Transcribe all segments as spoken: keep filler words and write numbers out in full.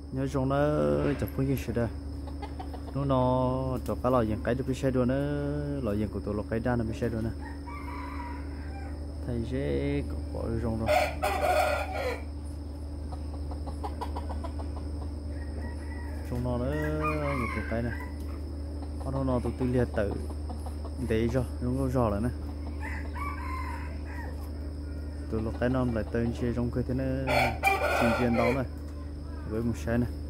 nhớ trong nó chụp phim gì đó nó nó cho cá lò dạng cái được bị xe đua nữa lò dạng của tôi lò cái đa nó bị xe đua nữa thầy sẽ có rong rồi trong nó nữa một cái cái này nó nó tôi tự liệt tự để cho nó có rõ lại nè tôi lò cái nó lại tên xe trong cái thế nó chuyên chuyên đó này với một xe này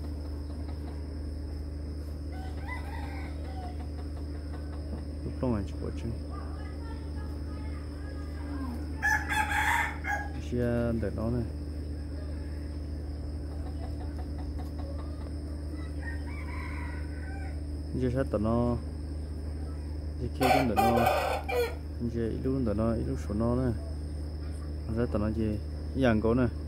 lúc đó là chụp chân xe để đó này giờ sát tận nó giờ kia cũng để nó giờ lúc để nó lúc số nó này sát tận nó gì dạng cố này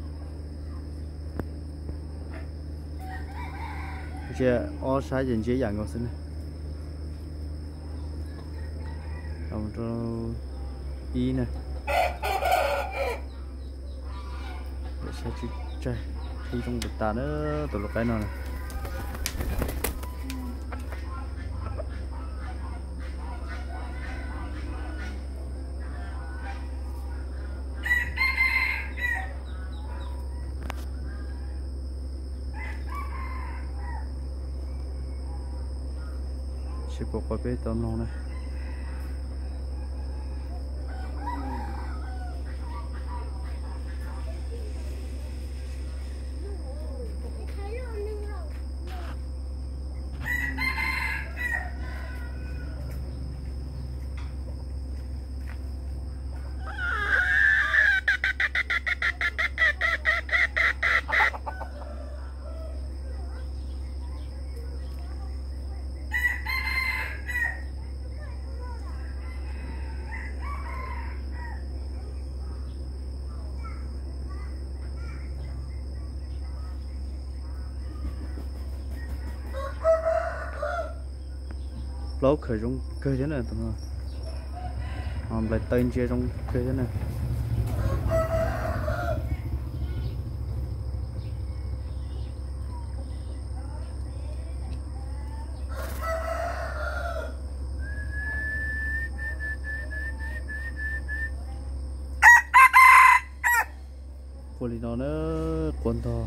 giờ ở sai diện chế dạng cố xin này ông cho y này để xe chi chạy khi trong được ta nữa tụi cái nào này sẽ có cái bê tông luôn này lỗ khởi trong cơ thế này tụi nó làm lại tên chia trong cơ thế này cô đi nó nữa quần to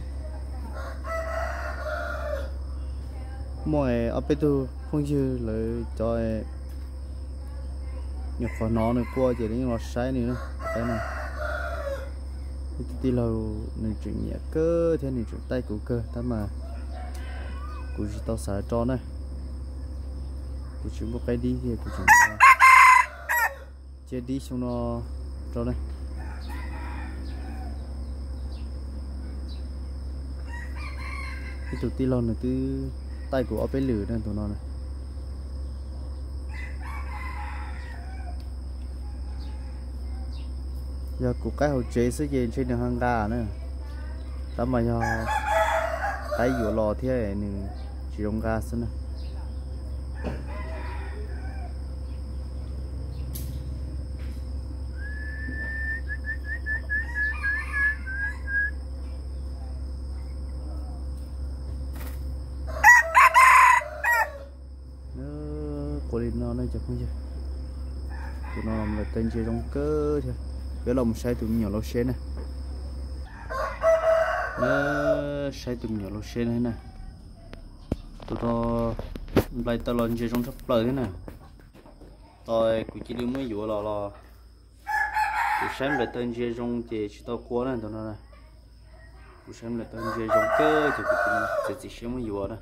mọi ở bên tu không như lời cho nhiều khó nó này qua chỉ đến nó sai nữa cái này tí lâu nên chuyện nhẹ cơ thế này chuyện tay của cơ ta mà của chỉ tao xả cho này của chỉ một cái đi thì của chúng chơi đi xong nó cho này cái tụi tí lâu này cứ tay của ở bên lửa này tụi nó này giờ của cái hồ chế sẽ gì trên đường hang đá nữa tao mà giờ tay vừa lò thế này chỉ đông ga xin nè cô đi nó đây chắc không chứ tụi nó làm là tên chơi trong cơ thôi cái lồng xe tụi nhỏ lô xe này nó xe tụi nhỏ lô xe này nè tụi nó lại tao lần chơi trong sắp lời thế này tôi cũng chỉ đi mới dụ lò lò tụi xem là tên chơi trong thì chỉ tao qua này tụi nó này tụi xem là tên chơi trong cơ thì tụi chỉ xem mới dụ đó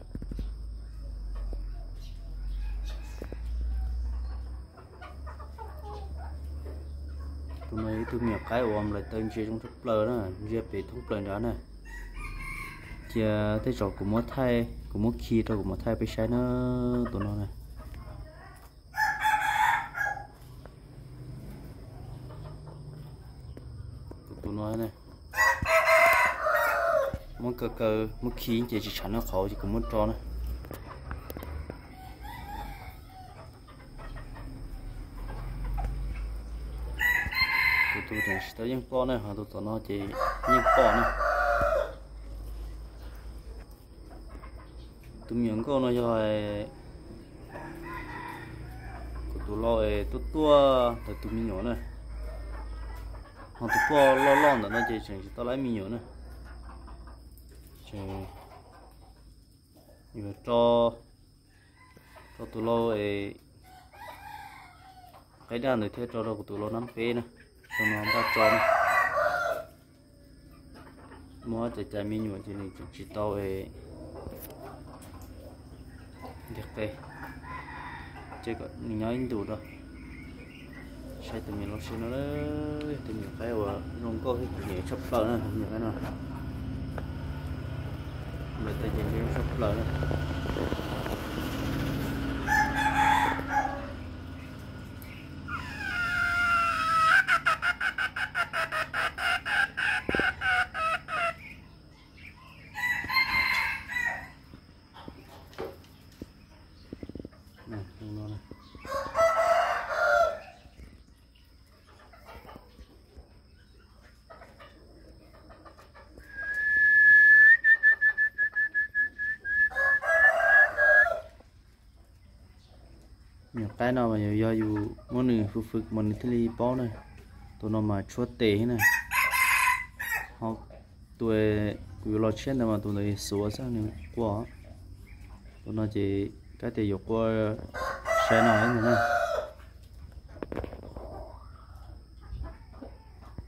tụi này tụi nhiều cái ôm lại tên chơi trong thuốc lơ đó giờ bị thuốc lơ đó nè giờ tới trò của mỗi thay của mỗi khi rồi của mỗi thay bị sai nó tụi nó này tụi nó này mỗi cơ cơ mỗi khi chỉ chỉ chắn nó khó thì cũng muốn cho này tụi này tới những con này họ tụi nó chỉ những con này tụi miệng con nó cho tụi lo tụi tua tụi tụi mình nhỏ này họ tụi tua lo lo nữa nó chỉ chỉ tao lấy mình nhỏ này chỉ như cho cho tụi lo cái đàn này theo cho đâu của tụi lo nắm phê nè cho nó ta cho này mua chỉ trái mình nhỏ chỉ này chỉ tao được cái chỉ có nhớ đủ rồi sai từ mình nó xin nó đấy từ mình cái và nó có cái gì sắp lỡ này những cái nào người ta chỉ cái sắp lỡ này này nó này nhiều cái nào mà nhiều do dù món này phục phục món này thì bao này tụi nó mà chúa tệ này họ tụi cứ lo chết mà tụi này số sao này quá tụi nó chỉ cái tiền dục qua xe nào ấy này